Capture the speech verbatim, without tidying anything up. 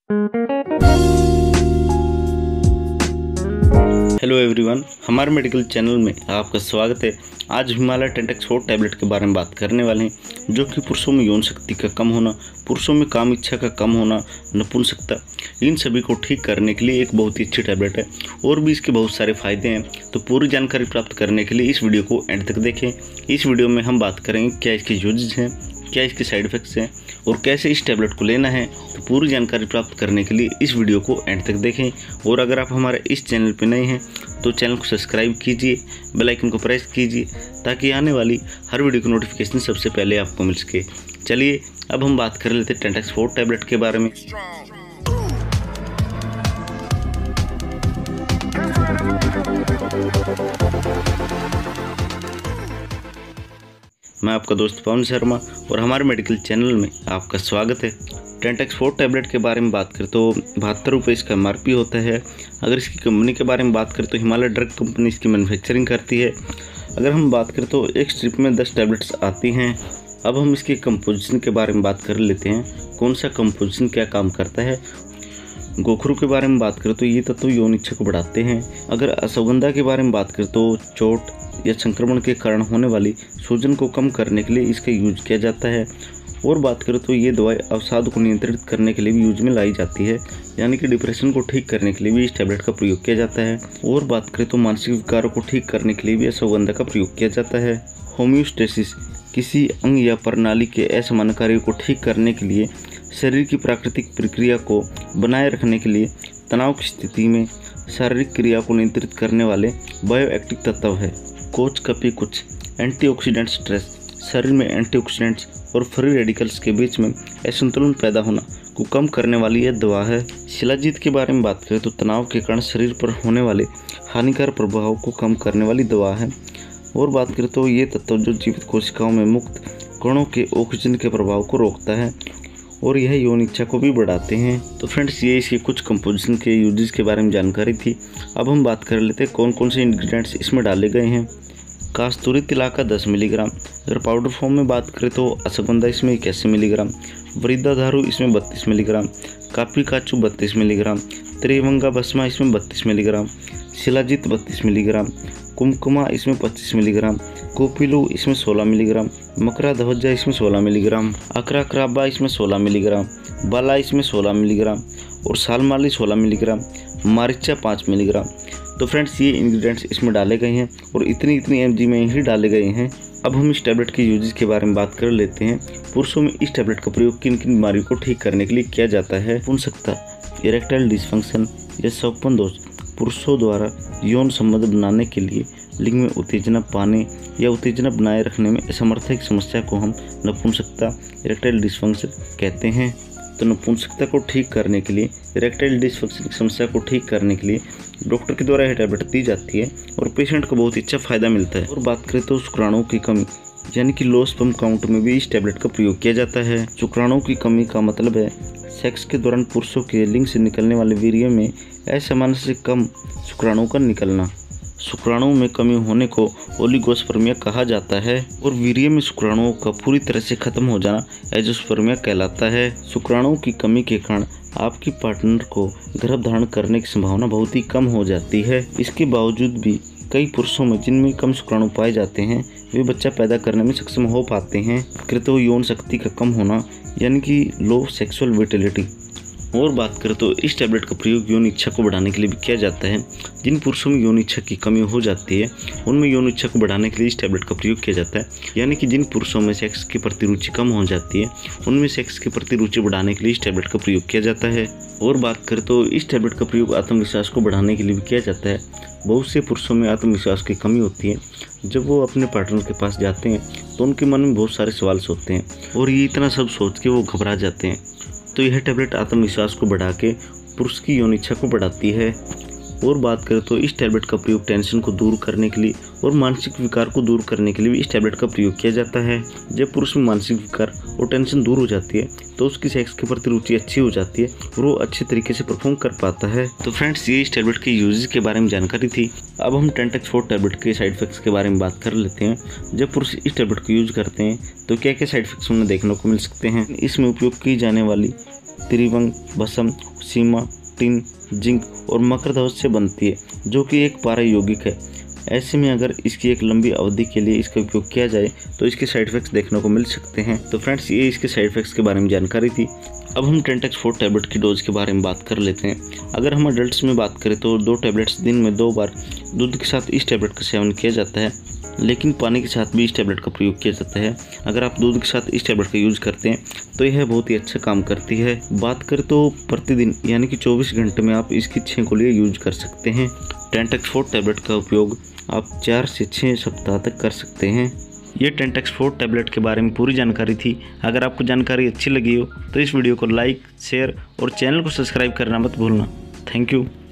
Hello everyone, हमारे medical channel में आपका स्वागत है। आज हिमालय टेंटेक्स फोर टैबलेट के बारे में बात करने वाले हैं, जो कि पुरुषों में यौन शक्ति का कम होना, पुरुषों में काम इच्छा का कम होना, नपुंसकता, इन सभी को ठीक करने के लिए एक बहुत ही अच्छी टैबलेट है और भी इसके बहुत सारे फायदे हैं। तो पूरी जानकारी प्राप्त करने के लिए इस वीडियो को एंड तक देखें। इस वीडियो में हम बात करेंगे क्या इसके यूजेज हैं, क्या इसके साइड इफ़ेक्ट्स हैं और कैसे इस टैबलेट को लेना है। तो पूरी जानकारी प्राप्त करने के लिए इस वीडियो को एंड तक देखें। और अगर आप हमारे इस चैनल पर नए हैं तो चैनल को सब्सक्राइब कीजिए, बेल आइकन को प्रेस कीजिए ताकि आने वाली हर वीडियो की नोटिफिकेशन सबसे पहले आपको मिल सके। चलिए अब हम बात कर लेते हैं टेंटेक्स फोर टैबलेट के बारे में। मैं आपका दोस्त पवन शर्मा और हमारे मेडिकल चैनल में आपका स्वागत है। टेंटेक्स फोर टैबलेट के बारे में बात करें तो बहत्तर रुपये इसका एम आर पी होता है। अगर इसकी कंपनी के बारे में बात करें तो हिमालय ड्रग कंपनी इसकी मैन्युफैक्चरिंग करती है। अगर हम बात करें तो एक स्ट्रिप में दस टैबलेट्स आती हैं। अब हम इसके कंपोजिशन के बारे में बात कर लेते हैं, कौन सा कंपोजिशन क्या काम करता है। गोखरू के बारे में बात करें तो ये तत्व यौन इच्छा को बढ़ाते हैं। अगर अश्वगंधा के बारे में बात करें तो चोट या संक्रमण के कारण होने वाली सूजन को कम करने के लिए इसका यूज किया जाता है। और बात करें तो ये दवाई अवसाद को नियंत्रित करने के लिए भी यूज में लाई जाती है, यानी कि डिप्रेशन को ठीक करने के लिए भी इस टैबलेट का प्रयोग किया जाता है। और बात करें तो मानसिक विकारों को ठीक करने के लिए भी अश्वगंधा का प्रयोग किया जाता है। होम्योस्टेसिस, किसी अंग या प्रणाली के असामान्य कार्यों को ठीक करने के लिए, शरीर की प्राकृतिक प्रक्रिया को बनाए रखने के लिए, तनाव की स्थिति में शारीरिक क्रिया को नियंत्रित करने वाले बायोएक्टिव तत्व है। कोच कपी कुछ एंटीऑक्सीडेंट, स्ट्रेस, शरीर में एंटीऑक्सीडेंट्स और फ्री रेडिकल्स के बीच में असंतुलन पैदा होना को कम करने वाली यह दवा है। शिलाजीत के बारे में बात करें तो तनाव के कारण शरीर पर होने वाले हानिकारक प्रभाव को कम करने वाली दवा है। और बात करें तो ये तत्व जो जीवित कोशिकाओं में मुक्त कणों के ऑक्सीजन के प्रभाव को रोकता है और यह यौन इच्छा को भी बढ़ाते हैं। तो फ्रेंड्स, ये इसके कुछ कंपोजिशन के यूजेस के बारे में जानकारी थी। अब हम बात कर लेते हैं कौन कौन से इंग्रेडिएंट्स इसमें डाले गए हैं। कास्तूरी तिलाका दस मिलीग्राम, अगर पाउडर फॉर्म में बात करें तो अश्वगंधा इसमें इक्यासी मिलीग्राम, वृद्धाधारू इसमें बत्तीस मिलीग्राम, कापी काचू बत्तीस मिलीग्राम, त्रिभंगा भस्मा इसमें बत्तीस मिलीग्राम, शिलाजीत बत्तीस मिलीग्राम, कुमकुमा इसमें पच्चीस मिलीग्राम, कोपिलू इसमें सोलह मिलीग्राम, मकरा ध्वजा इसमें सोलह मिलीग्राम, अकरा क्राबा इसमें सोलह मिलीग्राम, बाला इसमें सोलह मिलीग्राम और सालमाली सोलह मिलीग्राम, मारिचा पाँच मिलीग्राम। तो फ्रेंड्स, ये इंग्रेडिएंट्स इसमें डाले गए हैं और इतनी इतनी एमजी में ही डाले गए हैं। अब हम इस टैबलेट के यूजेस के बारे में बात कर लेते हैं। पुरुषों में इस टैबलेट का प्रयोग किन किन बीमारियों को ठीक करने के लिए किया जाता है। नपुंसकता, इरेक्टाइल डिसफंक्शन या शौकपन दोष, पुरुषों द्वारा यौन संबंध बनाने के लिए लिंग में उत्तेजना पाने या उत्तेजना बनाए रखने में असमर्थता की समस्या को हम नपुंसकता, इरेक्टाइल डिसफंक्शन कहते हैं। तो नपुंसकता को ठीक करने के लिए, इरेक्टाइल डिसफंक्शन की समस्या को ठीक करने के लिए डॉक्टर के द्वारा यह टैबलेट दी जाती है और पेशेंट को बहुत अच्छा फायदा मिलता है। और बात करें तो शुक्राणुओं की कमी यानी कि लो स्पर्म काउंट में भी इस टैबलेट का प्रयोग किया जाता है। शुक्राणुओं की कमी का मतलब है सेक्स के दौरान पुरुषों के लिंग से निकलने वाले वीर्य में असामान्य से कम शुक्राणुओं का निकलना। शुक्राणुओं में कमी होने को ओलिगोस्पर्मिया कहा जाता है और वीर्य में शुक्राणुओं का पूरी तरह से खत्म हो जाना एजोस्पर्मिया कहलाता है। शुक्राणुओं की कमी के कारण आपकी पार्टनर को गर्भ धारण करने की संभावना बहुत ही कम हो जाती है। इसके बावजूद भी कई पुरुषों में जिनमें कम शुक्राणु पाए जाते हैं वे बच्चा पैदा करने में सक्षम हो पाते हैं। कृतो यौन शक्ति का कम होना यानी कि लो सेक्सुअल विटिलिटी। और बात करें तो इस टैबलेट का प्रयोग यौन इच्छा को बढ़ाने के लिए भी किया जाता है। जिन पुरुषों में यौन इच्छा की कमी हो जाती है उनमें यौन इच्छा को बढ़ाने के लिए इस टैबलेट का प्रयोग किया जाता है, यानी कि जिन पुरुषों में सेक्स के प्रति रुचि कम हो जाती है उनमें सेक्स के प्रति रुचि बढ़ाने के लिए इस टैबलेट का प्रयोग किया जाता है। और बात करें तो इस टैबलेट का प्रयोग आत्मविश्वास को बढ़ाने के लिए भी किया जाता है। बहुत से पुरुषों में आत्मविश्वास की कमी होती है। जब वो अपने पार्टनर के पास जाते हैं तो उनके मन में बहुत सारे सवाल सोचते हैं और ये इतना सब सोच के वो घबरा जाते हैं। तो यह टैबलेट आत्मविश्वास को बढ़ा के पुरुष की यौन इच्छा को बढ़ाती है। और बात करें तो इस टैबलेट का प्रयोग टेंशन को दूर करने के लिए और मानसिक विकार को दूर करने के लिए भी इस टैबलेट का प्रयोग किया जाता है। जब पुरुष में मानसिक विकार और टेंशन दूर हो जाती है तो उसकी सेक्स के प्रति रुचि अच्छी हो जाती है और वो अच्छे तरीके से परफॉर्म कर पाता है। तो फ्रेंड्स, ये इस टैबलेट के यूजेस के बारे में जानकारी थी। अब हम टेंटेक्स फोर टैबलेट के साइड इफेक्ट्स के बारे में बात कर लेते हैं। जब पुरुष इस टैबलेट को यूज करते हैं तो क्या क्या साइड इफेक्ट्स उन्हें देखने को मिल सकते हैं। इसमें उपयोग की जाने वाली त्रिभंग, भस्म, सीमा, टिन, जिंक और मकर ध्वज से बनती है, जो कि एक पारा यौगिक है। ऐसे में अगर इसकी एक लंबी अवधि के लिए इसका उपयोग किया जाए तो इसके साइड इफेक्ट्स देखने को मिल सकते हैं। तो फ्रेंड्स, ये इसके साइड इफेक्ट्स के बारे में जानकारी थी। अब हम टेंटेक्स फोर टैबलेट की डोज के बारे में बात कर लेते हैं। अगर हम अडल्ट्स में बात करें तो दो टैबलेट्स दिन में दो बार दूध के साथ इस टैबलेट का सेवन किया जाता है, लेकिन पानी के साथ भी इस टैबलेट का प्रयोग किया जाता है। अगर आप दूध के साथ इस टैबलेट का यूज़ करते हैं तो यह बहुत ही अच्छा काम करती है। बात करें तो प्रतिदिन यानी कि चौबीस घंटे में आप इसकी छः गोलियाँ यूज कर सकते हैं। टेंटेक्स फोर टैबलेट का उपयोग आप चार से छः सप्ताह तक कर सकते हैं। ये टेंटेक्स फोर टैबलेट के बारे में पूरी जानकारी थी। अगर आपको जानकारी अच्छी लगी हो तो इस वीडियो को लाइक, शेयर और चैनल को सब्सक्राइब करना मत भूलना। Thank you.